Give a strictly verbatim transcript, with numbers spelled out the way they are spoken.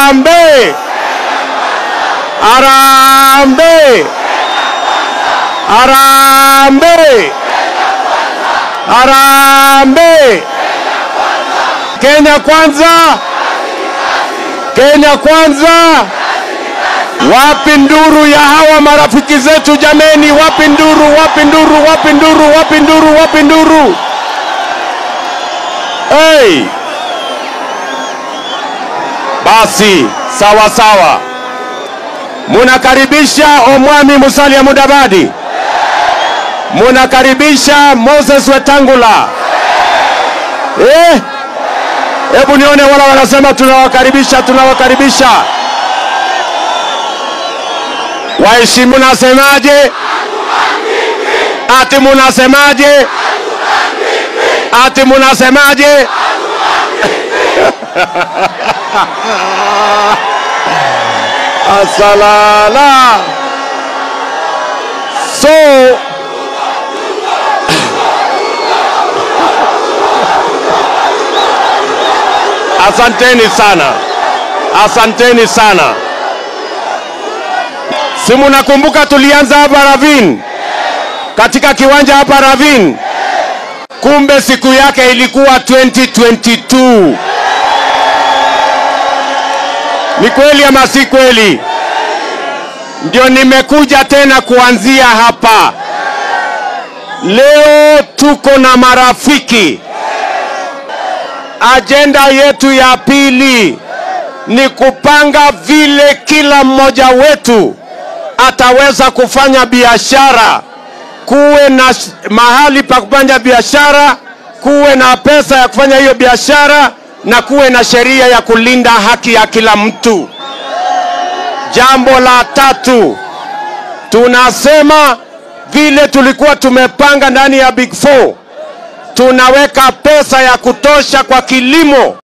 Harambee! Harambee! Harambee! Harambee! Kenya kwanza! Kenya kwanza! Wapi nduru ya hawa marafiki zetu jameni? Wapi nduru? Wapi nduru? Wapi nduru? Wapi nduru? Wapi nduru? Hey! Basi sawa sawa. Munakaribisha Omwami Musalia Mudavadi. Munakaribisha Moses Wetangula. Eh? Hebu nione wala wanasema tunawakaribisha, tunawakaribisha. Waheshimu, nasemaje? Ati munasemaje? Ati munasemaje? Asalala. So asanteni sana. Asanteni sana. Si munakumbuka tulianza hapa Ravin? Katika kiwanja hapa Ravin. Kumbe siku yake ilikuwa twenty twenty-two. Ni kweli ama si kweli? Ndio nimekuja tena kuanzia hapa. Leo tuko na marafiki. Agenda yetu ya pili ni kupanga vile kila mmoja wetu ataweza kufanya biashara, kuwe na mahali pa kufanya biashara, kuwe na pesa ya kufanya hiyo biashara, na kuwe na sheria ya kulinda haki ya kila mtu. Jambo la tatu, tunasema vile tulikuwa tumepanga ndani ya Big Four, tunaweka pesa ya kutosha kwa kilimo.